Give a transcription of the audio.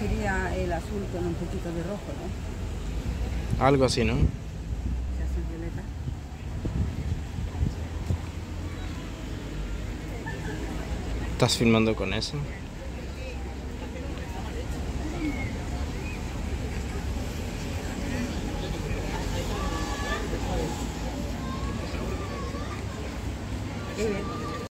sería el azul con un poquito de rojo, ¿no? Algo así, ¿no? Se hace violeta. ¿Estás filmando con eso? Qué bien.